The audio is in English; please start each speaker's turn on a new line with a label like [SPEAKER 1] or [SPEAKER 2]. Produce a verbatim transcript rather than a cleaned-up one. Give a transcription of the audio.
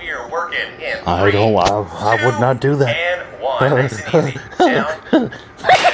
[SPEAKER 1] here working in
[SPEAKER 2] I
[SPEAKER 1] three,
[SPEAKER 2] don't, I, I would
[SPEAKER 1] two,
[SPEAKER 2] not do that.
[SPEAKER 1] And one. Nice and easy. Down.